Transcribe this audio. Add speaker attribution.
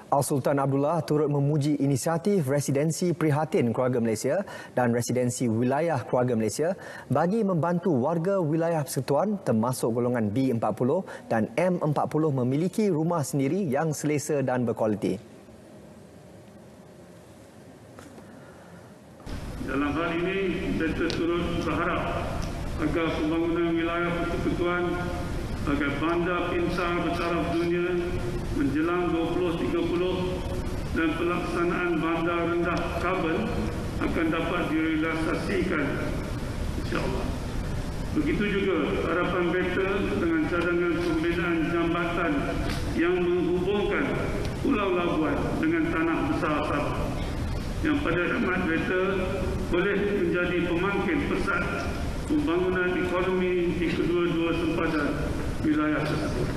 Speaker 1: Al-Sultan Abdullah turut memuji inisiatif Residensi Prihatin Keluarga Malaysia dan Residensi Wilayah Keluarga Malaysia bagi membantu warga wilayah persekutuan termasuk golongan B40 dan M40 memiliki rumah sendiri yang selesa dan berkualiti.
Speaker 2: Dalam hal ini, kita turut berharap agar pembangunan wilayah persekutuan sebagai bandar pinsar bertaraf dunia menjelang 2030 dan pelaksanaan bandar rendah karbon akan dapat direalisasikan, insya-Allah. Begitu juga harapan beta dengan cadangan pembinaan jambatan yang menghubungkan Pulau Labuan dengan tanah besar Sabah, yang pada hemat beta boleh menjadi pemangkin pesat pembangunan ekonomi di kedua-dua sempadan wilayah tersebut.